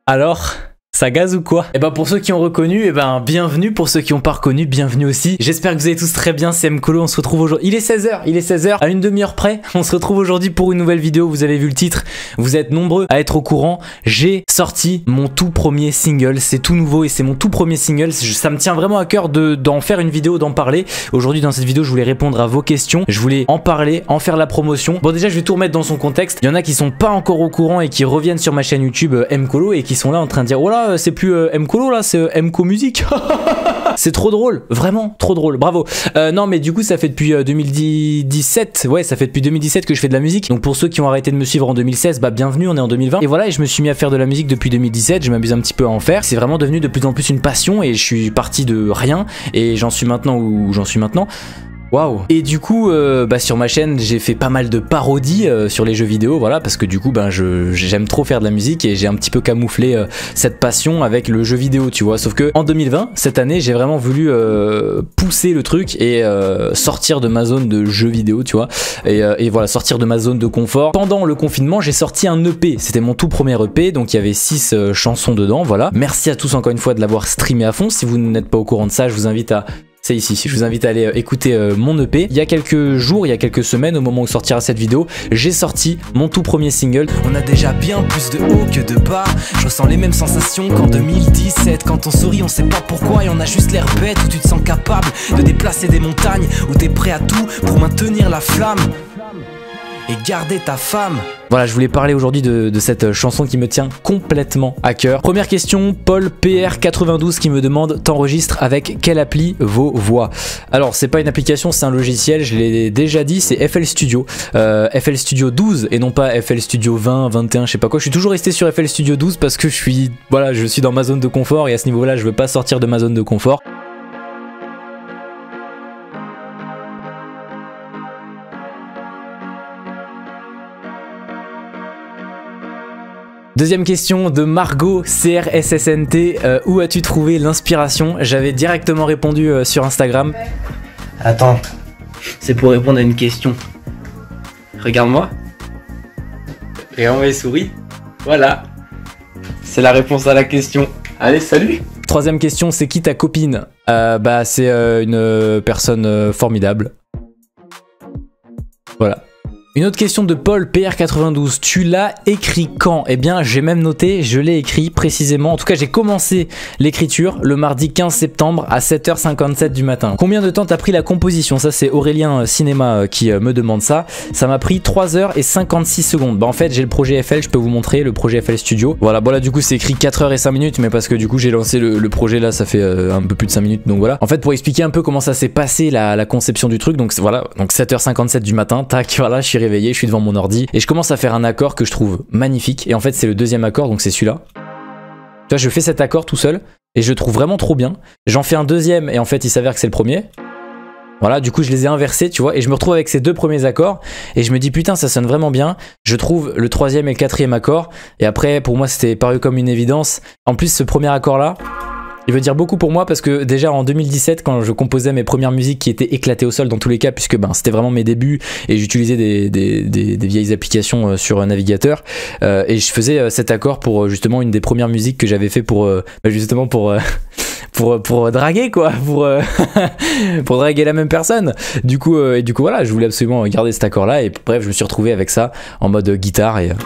Alors, ça gaze ou quoi? Et ben pour ceux qui ont reconnu, et ben bienvenue. Pour ceux qui n'ont pas reconnu, bienvenue aussi. J'espère que vous allez tous très bien, c'est Mkolo, on se retrouve aujourd'hui. Il est 16h, à une demi-heure près. On se retrouve aujourd'hui pour une nouvelle vidéo, vous avez vu le titre, vous êtes nombreux à être au courant. J'ai sorti mon tout premier single, c'est tout nouveau et c'est mon tout premier single. Ça me tient vraiment à cœur d'en faire une vidéo, d'en parler. Aujourd'hui dans cette vidéo, je voulais répondre à vos questions, je voulais en parler, en faire la promotion. Bon déjà je vais tout remettre dans son contexte. Il y en a qui sont pas encore au courant et qui reviennent sur ma chaîne YouTube Mkolo et qui sont là en train de dire oh là c'est plus Mkolo là, c'est Mko Music. C'est trop drôle, vraiment trop drôle, bravo. Non mais du coup ça fait depuis 2017, ouais ça fait depuis 2017 que je fais de la musique. Donc pour ceux qui ont arrêté de me suivre en 2016, bah bienvenue, on est en 2020. Et voilà, et je me suis mis à faire de la musique depuis 2017, je m'amuse un petit peu à en faire. C'est vraiment devenu de plus en plus une passion et je suis parti de rien et j'en suis maintenant où j'en suis maintenant. Waouh. Et du coup bah sur ma chaîne j'ai fait pas mal de parodies sur les jeux vidéo, voilà, parce que du coup ben j'aime trop faire de la musique et j'ai un petit peu camouflé cette passion avec le jeu vidéo, tu vois. Sauf que en 2020, cette année, j'ai vraiment voulu pousser le truc et sortir de ma zone de jeux vidéo, tu vois, et voilà, sortir de ma zone de confort. Pendant le confinement, j'ai sorti un EP, c'était mon tout premier EP, donc il y avait 6 chansons dedans, voilà. Merci à tous encore une fois de l'avoir streamé à fond. Si vous n'êtes pas au courant de ça, je vous invite à... C'est ici, je vous invite à aller écouter mon EP. Il y a quelques jours, il y a quelques semaines, au moment où sortira cette vidéo, j'ai sorti mon tout premier single. On a déjà bien plus de haut que de bas. Je ressens les mêmes sensations qu'en 2017. Quand on sourit, on sait pas pourquoi et on a juste l'air bête. Où tu te sens capable de déplacer des montagnes. Où t'es prêt à tout pour maintenir la flamme et garder ta femme. Voilà, je voulais parler aujourd'hui de cette chanson qui me tient complètement à cœur. Première question, Paul PR92 qui me demande: t'enregistres avec quelle appli vos voix? Alors c'est pas une application, c'est un logiciel, je l'ai déjà dit, c'est FL Studio. FL Studio 12 et non pas FL Studio 20, 21, je sais pas quoi. Je suis toujours resté sur FL Studio 12 parce que je suis dans ma zone de confort et à ce niveau là je veux pas sortir de ma zone de confort. Deuxième question de Margot CRSSNT, où as-tu trouvé l'inspiration? J'avais directement répondu sur Instagram. Attends, c'est pour répondre à une question. Regarde-moi. Regarde mes souris. Voilà. C'est la réponse à la question. Allez, salut. Troisième question, c'est qui ta copine? Bah c'est une personne formidable. Voilà. Une autre question de Paul PR92, tu l'as écrit quand? Eh bien j'ai même noté, je l'ai écrit précisément, en tout cas j'ai commencé l'écriture le mardi 15 septembre à 7h57 du matin. Combien de temps t'as pris la composition? Ça c'est Aurélien Cinéma qui me demande ça. Ça m'a pris 3h56 secondes. Bah en fait j'ai le projet FL, je peux vous montrer le projet FL Studio. Voilà, bon là du coup c'est écrit 4h05 mais parce que du coup j'ai lancé le projet là, ça fait un peu plus de 5 minutes, donc voilà. En fait pour expliquer un peu comment ça s'est passé la conception du truc, donc voilà, donc 7h57 du matin, tac, voilà, je suis réveillé, je suis devant mon ordi et je commence à faire un accord que je trouve magnifique et en fait c'est le deuxième accord, donc c'est celui-là. Tu vois, je fais cet accord tout seul et je le trouve vraiment trop bien. J'en fais un deuxième et en fait il s'avère que c'est le premier. Voilà, du coup je les ai inversés, tu vois, et je me retrouve avec ces deux premiers accords et je me dis putain ça sonne vraiment bien. Je trouve le troisième et le quatrième accord et après pour moi c'était paru comme une évidence. En plus ce premier accord là, il veut dire beaucoup pour moi parce que déjà en 2017 quand je composais mes premières musiques qui étaient éclatées au sol dans tous les cas puisque ben, c'était vraiment mes débuts et j'utilisais des vieilles applications sur un navigateur et je faisais cet accord pour justement une des premières musiques que j'avais fait pour justement pour draguer quoi, pour draguer la même personne. Du coup voilà, je voulais absolument garder cet accord là et bref je me suis retrouvé avec ça en mode guitare et...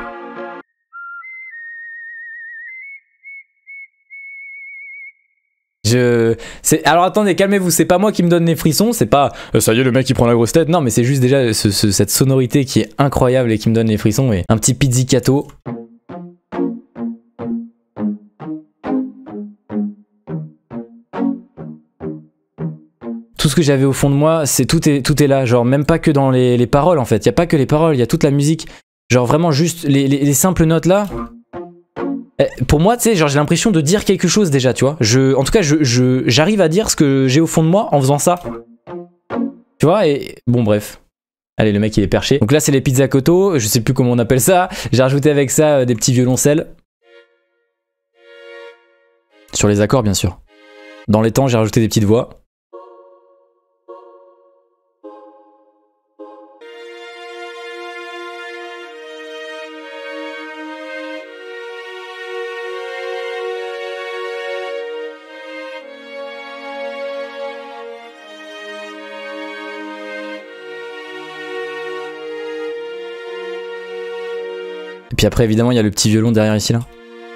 Alors attendez, calmez-vous, c'est pas moi qui me donne les frissons, c'est pas ça y est le mec qui prend la grosse tête, non mais c'est juste déjà cette sonorité qui est incroyable et qui me donne les frissons et un petit pizzicato. Tout ce que j'avais au fond de moi, c'est tout est là, genre même pas que dans les paroles en fait, y a pas que les paroles, y a toute la musique, genre vraiment juste les simples notes là. Pour moi, tu sais, genre j'ai l'impression de dire quelque chose déjà, tu vois. En tout cas, j'arrive à dire ce que j'ai au fond de moi en faisant ça. Tu vois, et bon, bref. Allez, le mec il est perché. Donc là, c'est les pizzicato, je sais plus comment on appelle ça. J'ai rajouté avec ça des petits violoncelles. Sur les accords, bien sûr. Dans les temps, j'ai rajouté des petites voix. Et puis après évidemment il y a le petit violon derrière ici là.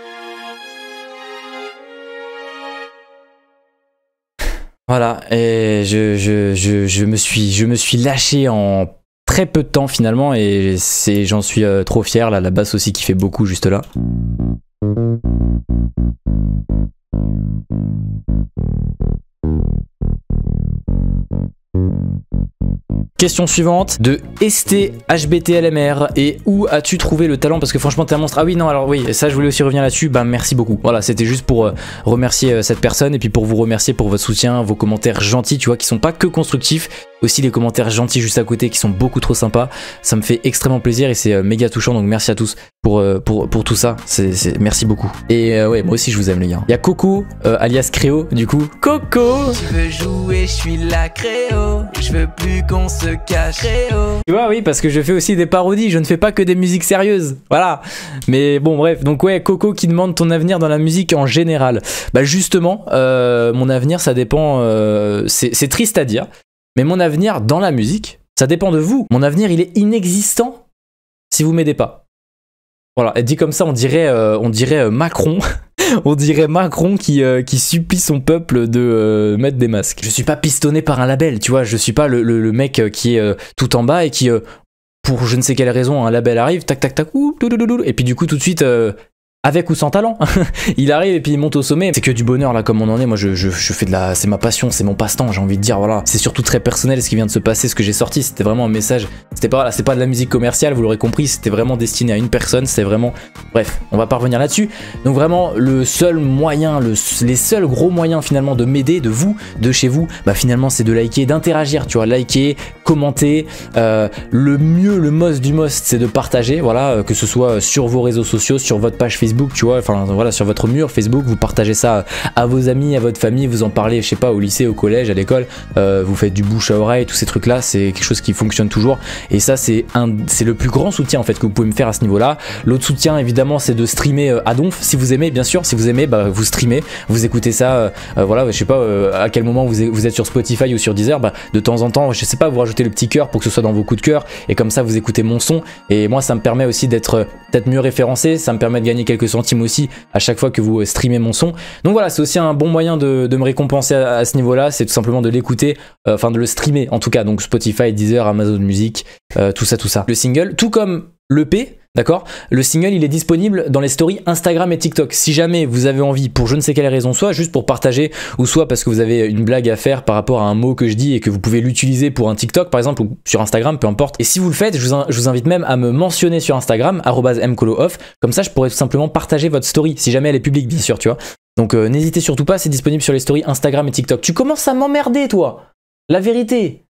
Voilà, et je me suis lâché en très peu de temps finalement, et j'en suis trop fier. Là, la basse aussi qui fait beaucoup juste là. Question suivante de STHBTLMR. Et où as-tu trouvé le talent? Parce que franchement t'es un monstre. Ah oui non, alors oui, ça je voulais aussi revenir là-dessus. Bah merci beaucoup. Voilà, c'était juste pour remercier cette personne, et puis pour vous remercier pour votre soutien, vos commentaires gentils, tu vois, qui sont pas que constructifs, aussi les commentaires gentils juste à côté qui sont beaucoup trop sympas. Ça me fait extrêmement plaisir et c'est méga touchant, donc merci à tous pour tout ça. Merci beaucoup. Et ouais, moi aussi je vous aime les gars. Il y a Coco alias Créo du coup. Coco, Tu veux jouer, je suis la Créo. Je veux plus qu'on se cache, Créo. tu vois, oui, parce que je fais aussi des parodies, je ne fais pas que des musiques sérieuses. Voilà. Mais bon, bref. Donc, ouais, Coco qui demande ton avenir dans la musique en général. Bah, justement, mon avenir, ça dépend. C'est triste à dire, mais mon avenir dans la musique, ça dépend de vous. Mon avenir, il est inexistant si vous m'aidez pas. Voilà. Et dit comme ça, on dirait Macron. On dirait Macron qui supplie son peuple de mettre des masques. Je suis pas pistonné par un label, tu vois. Je suis pas le mec qui est tout en bas et qui, pour je ne sais quelle raison, un label arrive, tac tac tac, et puis du coup tout de suite, avec ou sans talent, il arrive et puis il monte au sommet. C'est que du bonheur là, comme on en est. Moi je fais de la, c'est ma passion, c'est mon passe-temps, j'ai envie de dire. Voilà, c'est surtout très personnel ce qui vient de se passer, ce que j'ai sorti. C'était vraiment un message. C'était pas, voilà, c'est pas de la musique commerciale, vous l'aurez compris. C'était vraiment destiné à une personne. C'était vraiment, bref, on va pas revenir là-dessus. Donc vraiment le seul moyen, les seuls gros moyens finalement de m'aider, de vous, de chez vous, bah finalement c'est de liker, d'interagir. Tu vois, liker, commenter. Le mieux, le most du most, c'est de partager. Voilà, que ce soit sur vos réseaux sociaux, sur votre page Facebook, tu vois, enfin voilà, sur votre mur Facebook, vous partagez ça à vos amis, à votre famille, vous en parlez, je sais pas, au lycée, au collège, à l'école, vous faites du bouche à oreille, tous ces trucs là, c'est quelque chose qui fonctionne toujours, et ça c'est le plus grand soutien en fait que vous pouvez me faire à ce niveau là. L'autre soutien évidemment c'est de streamer à donf, si vous aimez, bien sûr, si vous aimez, bah vous streamez, vous écoutez ça, voilà, je sais pas à quel moment vous êtes sur Spotify ou sur Deezer, bah de temps en temps, je sais pas, vous rajoutez le petit cœur pour que ce soit dans vos coups de cœur, et comme ça vous écoutez mon son, et moi ça me permet aussi d'être peut-être mieux référencé, ça me permet de gagner quelques centimes aussi à chaque fois que vous streamez mon son. Donc voilà, c'est aussi un bon moyen de me récompenser à ce niveau-là, c'est tout simplement de l'écouter, enfin de le streamer en tout cas, donc Spotify, Deezer, Amazon Music, tout ça. Le single, tout comme l'EP, d'accord, le single il est disponible dans les stories Instagram et TikTok. Si jamais vous avez envie, pour je ne sais quelle raison, soit juste pour partager, ou soit parce que vous avez une blague à faire par rapport à un mot que je dis et que vous pouvez l'utiliser pour un TikTok par exemple, ou sur Instagram, peu importe. Et si vous le faites, je vous invite même à me mentionner sur Instagram, @mkolooff, comme ça je pourrais tout simplement partager votre story, si jamais elle est publique bien sûr, tu vois. Donc n'hésitez surtout pas, c'est disponible sur les stories Instagram et TikTok. Tu commences à m'emmerder toi, la vérité.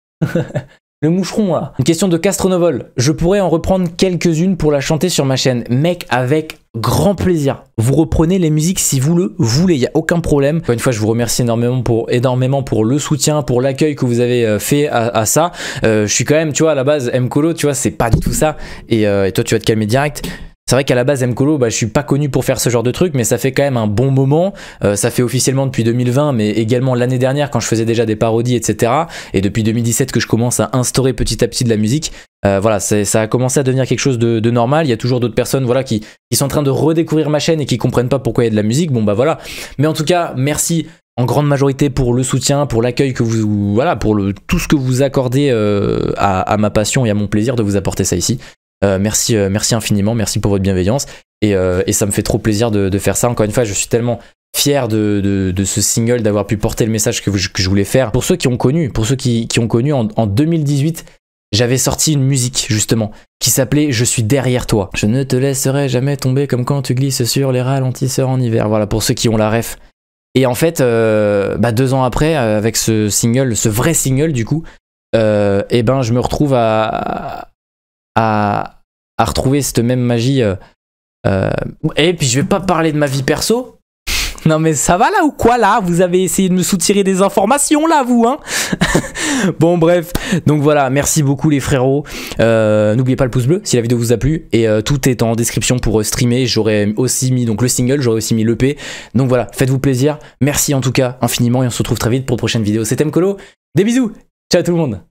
Le moucheron là. Une question de Castronovol. Je pourrais en reprendre quelques-unes pour la chanter sur ma chaîne. Mec, avec grand plaisir. Vous reprenez les musiques si vous le voulez, il n'y a aucun problème. Encore une fois, je vous remercie énormément pour le soutien, pour l'accueil que vous avez fait à ça. Je suis quand même, tu vois, à la base, Mkolo, tu vois, c'est pas du tout ça. Et toi, tu vas te calmer direct. C'est vrai qu'à la base, Mkolo, bah, je suis pas connu pour faire ce genre de truc, mais ça fait quand même un bon moment. Ça fait officiellement depuis 2020, mais également l'année dernière quand je faisais déjà des parodies, etc. Et depuis 2017 que je commence à instaurer petit à petit de la musique. Voilà, ça a commencé à devenir quelque chose de normal. Il y a toujours d'autres personnes, voilà, qui sont en train de redécouvrir ma chaîne et qui comprennent pas pourquoi il y a de la musique. Bon bah voilà. Mais en tout cas, merci en grande majorité pour le soutien, pour l'accueil que vous, voilà, pour tout ce que vous accordez à ma passion et à mon plaisir de vous apporter ça ici. Merci infiniment, merci pour votre bienveillance, et ça me fait trop plaisir de faire ça. Encore une fois, je suis tellement fier de ce single, d'avoir pu porter le message que je voulais faire. Pour ceux qui ont connu, en 2018, j'avais sorti une musique justement qui s'appelait Je suis derrière toi. Je ne te laisserai jamais tomber comme quand tu glisses sur les ralentisseurs en hiver. Voilà, pour ceux qui ont la ref. Et en fait, 2 ans après, avec ce single, ce vrai single du coup, et ben je me retrouve à retrouver cette même magie. Et puis je vais pas parler de ma vie perso. Non mais ça va là ou quoi là? Vous avez essayé de me soutirer des informations là vous hein. Bon bref, donc voilà, merci beaucoup les frérots. N'oubliez pas le pouce bleu si la vidéo vous a plu, et tout est en description pour streamer. J'aurais aussi mis donc le single, j'aurais aussi mis l'EP. Donc voilà, faites-vous plaisir. Merci en tout cas infiniment, et on se retrouve très vite pour une prochaine vidéo. C'était Mkolo, des bisous, ciao tout le monde.